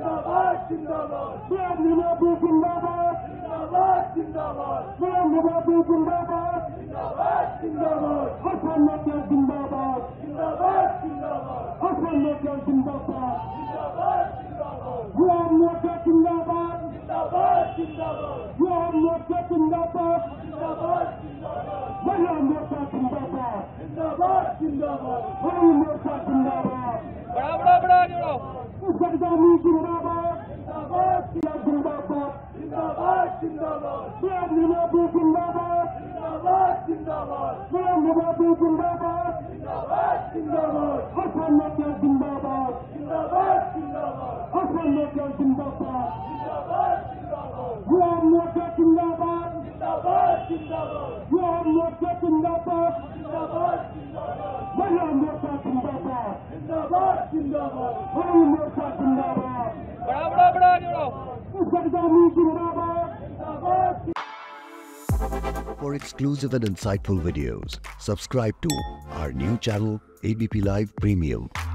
जिंदाबाद जिंदाबाद मोदी जिंदाबाद जिंदाबाद जिंदाबाद मोदी जिंदाबाद जिंदाबाद जिंदाबाद हसन नेता जिंदाबाद जिंदाबाद जिंदाबाद हसन नेता जिंदाबाद जिंदाबाद जिंदाबाद गुलाम नेता जिंदाबाद जिंदाबाद जिंदाबाद गुलाम नेता जिंदाबाद जिंदाबाद जिंदाबाद महिला नेता जिंदाबाद जिंदाबाद जिंदाबाद हरी नेता जिंदाबाद बड़ा जोड़ो सरदानी जिंदाबाद जिंदाबाद जिंदाबाद जिंदाबाद जिंदाबाद मोदी जिंदाबाद जिंदाबाद जिंदाबाद मोदी जिंदाबाद जिंदाबाद जिंदाबाद हसन नेता जिंदाबाद जिंदाबाद जिंदाबाद हसन नेता जिंदाबाद जिंदाबाद जिंदाबाद गुलाम नेता जिंदाबाद जिंदाबाद जिंदाबाद गुलाम नेता जिंदाबाद जिंदाबाद जिंदाबाद महिला नेता जिंदाबाद जिंदाबाद जिंदाबाद हरी नेता जिंदाबाद बड़ा जोड़ो सरदानी जिंदाबाद जिंदाबाद For exclusive and insightful videos, subscribe to our new channel ABP Live Premium.